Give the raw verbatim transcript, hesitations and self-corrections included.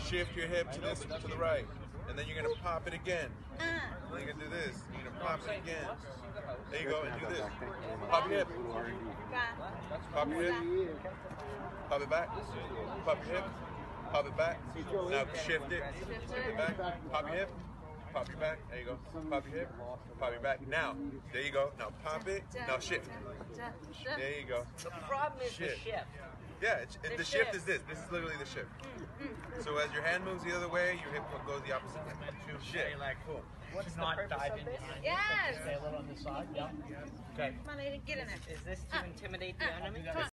shift your hip to this to the right, and then you're gonna pop it again. And then you're gonna do this. You're gonna pop it again. There you go, and do this. Pop your hip. Pop your hip. Pop it back. Pop your hip. Pop it back. Now shift it. Shift it back. Pop your hip. Pop your back. There you go. Pop your hip. Pop your back. Now, there you go. Now pop it. Now shift. There you go. The problem is shift. the shift. Yeah, it's, it, the, the shift. shift is this. This is literally the shift. So as your hand moves the other way, your hip goes the opposite way. Shift. Like, cool. What's not dive in behind Yes. Stay a little on this side. Yeah. Okay. Come on, Aiden, get in there. Is this to intimidate the enemy?